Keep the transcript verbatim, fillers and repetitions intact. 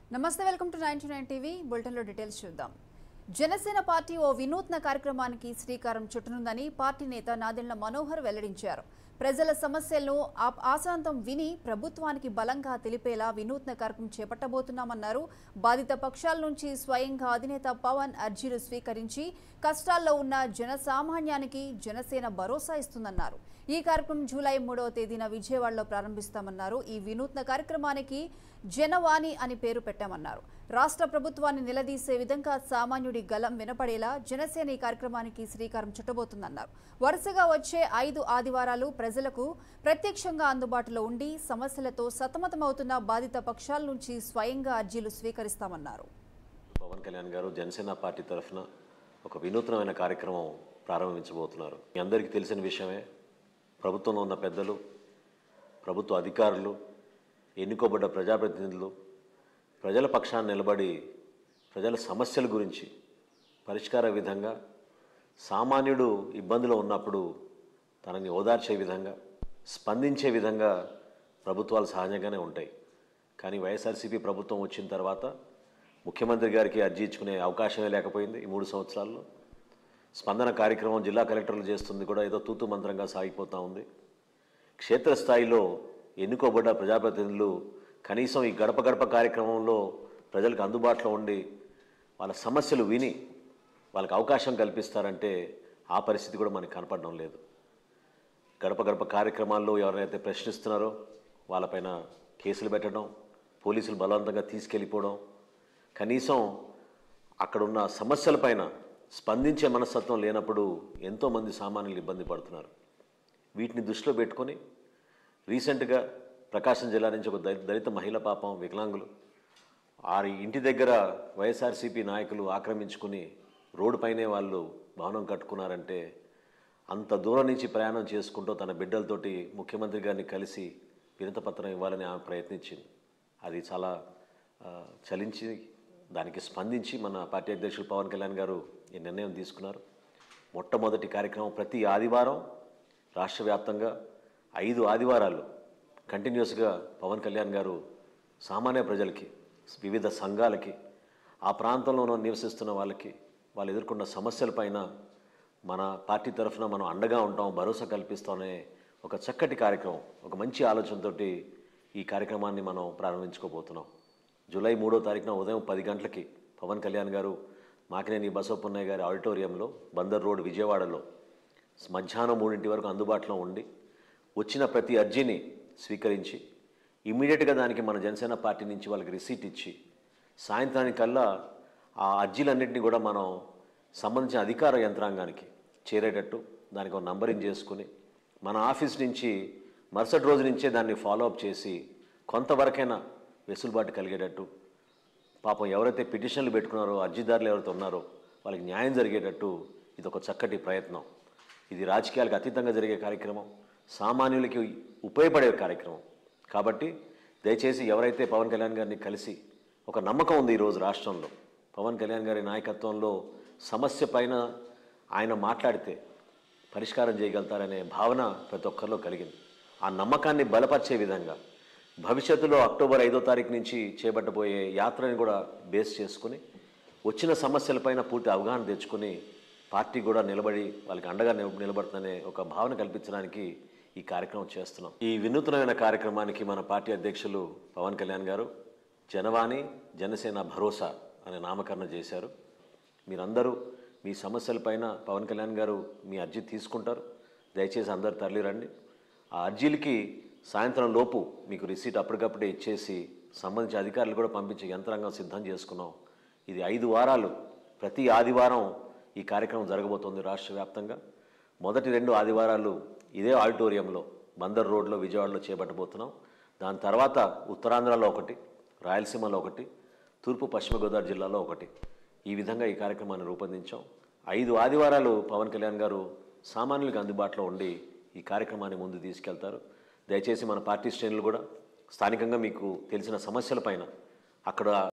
నమస్తే welcome to ninety nine TV బులెటిన్లో details చూద్దాం. జనసేన పార్టీ ఓ వినూత్న కార్యక్రమానికి శ్రీకారం చుట్టనుందని పార్టీ నేత నాదెండ్ల మనోహర్ వెల్లడించారు. ప్రజల సమస్యలను ఆశాంతం విని ప్రభుత్వానికి బలంగా తెలిపేలా వినూత్న కార్యక్రమం చేపట్టబోతున్నామన్నారు. బాధిత పక్షాల నుంచి స్వయంగా అధినేత పవన్ అర్జీలు స్వీకరించి కష్టాల్లో ఉన్న జనసామాన్యానికి జనసేన భరోసా ఇస్తుందన్నారు. ఈ కార్యక్రమం జూలై మూడవ తేదీన విజయవాడలో ప్రారంభిస్తామన్నారు. ఈ వినూత్న కార్యక్రమానికి జనవాణి అని పేరు పెట్టామన్నారు. రాష్ట్ర ప్రభుత్వాన్ని నిలదీసే విధంగా సామాన్యుడి గలం వినపడేలా జనసేన ఈ కార్యక్రమానికి శ్రీకారం చుట్టబోతుందన్నారు. వరుసగా వచ్చే ఐదు ఆదివారాలు ప్రజలకు ప్రత్యక్షంగా అందుబాటులో ఉండి సమస్యలతో సతమతమవుతున్న బాధిత పక్షాల నుంచి స్వయంగా అర్జీలు స్వీకరిస్తామన్నారు. పవన్ కళ్యాణ్ గారు జనసేన పార్టీ తరఫున ఒక వినూత్నమైన కార్యక్రమం ప్రారంభించబోతున్నారు. మీ అందరికీ తెలిసిన విషయమే, ప్రభుత్వంలో ఉన్న పెద్దలు, ప్రభుత్వ అధికారులు, ఎన్నుకోబడ్డ ప్రజాప్రతినిధులు ప్రజల పక్షాన్ని నిలబడి ప్రజల సమస్యల గురించి పరిష్కార విధంగా, సామాన్యుడు ఇబ్బందులో ఉన్నప్పుడు తనని ఓదార్చే విధంగా, స్పందించే విధంగా ప్రభుత్వాలు సహజంగానే ఉంటాయి. కానీ వైఎస్ఆర్సీపీ ప్రభుత్వం వచ్చిన తర్వాత ముఖ్యమంత్రి గారికి అర్జీ ఇచ్చుకునే అవకాశమే లేకపోయింది. ఈ మూడు సంవత్సరాల్లో స్పందన కార్యక్రమం జిల్లా కలెక్టర్లు చేస్తుంది కూడా ఏదో తూతు మంత్రంగా సాగిపోతూ ఉంది. క్షేత్రస్థాయిలో ఎన్నుకోబడ్డ ప్రజాప్రతినిధులు కనీసం ఈ గడప గడప కార్యక్రమంలో ప్రజలకు అందుబాటులో ఉండి వాళ్ళ సమస్యలు విని వాళ్ళకి అవకాశం కల్పిస్తారంటే ఆ పరిస్థితి కూడా మనకు కనపడడం లేదు. గడప గడప కార్యక్రమాల్లో ఎవరైతే ప్రశ్నిస్తున్నారో వాళ్ళపైన కేసులు పెట్టడం, పోలీసులు బలవంతంగా తీసుకెళ్ళిపోవడం, కనీసం అక్కడున్న సమస్యలపైన స్పందించే మనస్తత్వం లేనప్పుడు ఎంతోమంది సామాన్యులు ఇబ్బంది పడుతున్నారు. వీటిని దృష్టిలో పెట్టుకొని రీసెంట్గా ప్రకాశం జిల్లా నుంచి ఒక దళిత మహిళ పాపం వికలాంగులు వారి ఇంటి దగ్గర వైఎస్ఆర్సీపీ నాయకులు ఆక్రమించుకుని రోడ్డు పైనే వాళ్ళు భవనం కట్టుకున్నారంటే అంత దూరం నుంచి ప్రయాణం చేసుకుంటూ తన బిడ్డలతోటి ముఖ్యమంత్రి గారిని కలిసి వినతిపత్రం ఇవ్వాలని ఆమె ప్రయత్నించింది. అది చాలా చలించి దానికి స్పందించి మన పార్టీ అధ్యక్షులు పవన్ కళ్యాణ్ గారు ఈ నిర్ణయం తీసుకున్నారు. మొట్టమొదటి కార్యక్రమం ప్రతి ఆదివారం రాష్ట్ర వ్యాప్తంగా ఐదు ఆదివారాలు కంటిన్యూస్గా పవన్ కళ్యాణ్ గారు సామాన్య ప్రజలకి, వివిధ సంఘాలకి, ఆ ప్రాంతంలో నివసిస్తున్న వాళ్ళకి వాళ్ళు ఎదుర్కొన్న సమస్యలపైన మన పార్టీ తరఫున మనం అండగా ఉంటాం, భరోసా కల్పిస్తామనే ఒక చక్కటి కార్యక్రమం, ఒక మంచి ఆలోచనతో ఈ కార్యక్రమాన్ని మనం ప్రారంభించుకోబోతున్నాం. జూలై మూడో తారీఖున ఉదయం పది గంటలకి పవన్ కళ్యాణ్ గారు మాకినేని బసవపున్నయ్య గారి ఆడిటోరియంలో బందర్ రోడ్ విజయవాడలో మధ్యాహ్నం మూడింటి వరకు అందుబాటులో ఉండి వచ్చిన ప్రతి అర్జీని స్వీకరించి ఇమ్మీడియట్గా దానికి మన జనసేన పార్టీ నుంచి వాళ్ళకి రిసీట్ ఇచ్చి సాయంత్రానికల్లా ఆ అర్జీలన్నింటినీ కూడా మనం సంబంధించిన అధికార యంత్రాంగానికి చేరేటట్టు దానికి ఒక నంబరింగ్ చేసుకుని మన ఆఫీస్ నుంచి మరుసటి రోజు నుంచే దాన్ని ఫాలోఅప్ చేసి కొంతవరకైనా వెసులుబాటు కలిగేటట్టు, పాపం ఎవరైతే పిటిషన్లు పెట్టుకున్నారో అర్జీదారులు ఎవరైతే ఉన్నారో వాళ్ళకి న్యాయం జరిగేటట్టు ఇది ఒక చక్కటి ప్రయత్నం. ఇది రాజకీయాలకు అతీతంగా జరిగే కార్యక్రమం, సామాన్యులకి ఉపయోగపడే కార్యక్రమం. కాబట్టి దయచేసి ఎవరైతే పవన్ కళ్యాణ్ గారిని కలిసి ఒక నమ్మకం ఉంది ఈరోజు రాష్ట్రంలో పవన్ కళ్యాణ్ గారి నాయకత్వంలో సమస్య పైన ఆయన మాట్లాడితే పరిష్కారం చేయగలుగుతారనే భావన ప్రతి ఒక్కరిలో కలిగింది. ఆ నమ్మకాన్ని బలపరిచే విధంగా భవిష్యత్తులో అక్టోబర్ ఐదో తారీఖు నుంచి చేపట్టబోయే యాత్రని కూడా బేస్ చేసుకుని వచ్చిన సమస్యలపైన పూర్తి అవగాహన తెచ్చుకొని పార్టీ కూడా నిలబడి వాళ్ళకి అండగా నిలబడుతుందనే ఒక భావన కల్పించడానికి ఈ కార్యక్రమం చేస్తున్నాం. ఈ వినూత్నమైన కార్యక్రమానికి మన పార్టీ అధ్యక్షులు పవన్ కళ్యాణ్ గారు జనవాణి జనసేన భరోసా అనే నామకరణం చేశారు. మీరందరూ మీ సమస్యలపైన పవన్ కళ్యాణ్ గారు మీ అర్జీ తీసుకుంటారు. దయచేసి అందరు తరలిరండి. ఆ అర్జీలకి సాయంత్రం లోపు మీకు రిసీట్ అప్పటికప్పుడే ఇచ్చేసి సంబంధించిన అధికారులు కూడా పంపించే యంత్రాంగం సిద్ధం చేసుకున్నాం. ఇది ఐదు వారాలు ప్రతి ఆదివారం ఈ కార్యక్రమం జరగబోతోంది రాష్ట్ర వ్యాప్తంగా. మొదటి రెండు ఆదివారాలు ఇదే ఆడిటోరియంలో బందర్ రోడ్లో విజయవాడలో చేపట్టబోతున్నాం. దాని తర్వాత ఉత్తరాంధ్రలో ఒకటి, రాయలసీమలో ఒకటి, తూర్పు పశ్చిమ గోదావరి జిల్లాలో ఒకటి, ఈ విధంగా ఈ కార్యక్రమాన్ని రూపొందించాం. ఐదు ఆదివారాలు పవన్ కళ్యాణ్ గారు సామాన్యులకు అందుబాటులో ఉండి ఈ కార్యక్రమాన్ని ముందు తీసుకెళ్తారు. దయచేసి మన పార్టీ శ్రేణులు కూడా స్థానికంగా మీకు తెలిసిన సమస్యలపైన అక్కడ